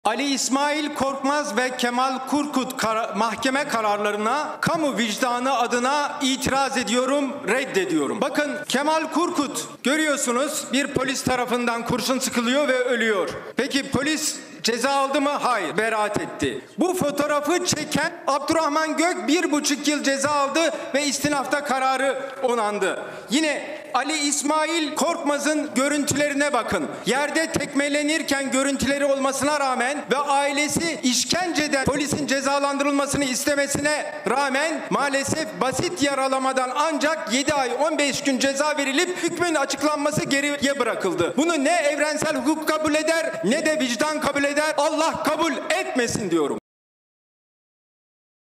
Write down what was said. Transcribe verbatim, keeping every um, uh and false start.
Ali İsmail Korkmaz ve Kemal Kurkut kar mahkeme kararlarına kamu vicdanı adına itiraz ediyorum, reddediyorum. Bakın, Kemal Kurkut görüyorsunuz bir polis tarafından kurşun sıkılıyor ve ölüyor. Peki polis ceza aldı mı? Hayır, beraat etti. Bu fotoğrafı çeken Abdurrahman Gök bir buçuk yıl ceza aldı ve istinafta kararı onandı. Yine Ali İsmail Korkmaz'ın görüntülerine bakın. Yerde tekmelenirken görüntüleri olmasına rağmen ve ailesi işkenceden polisin cezalandırılmasını istemesine rağmen maalesef basit yaralamadan ancak yedi ay on beş gün ceza verilip hükmün açıklanması geriye bırakıldı. Bunu ne evrensel hukuk kabul eder ne de vicdan kabul eder. Allah kabul etmesin diyorum.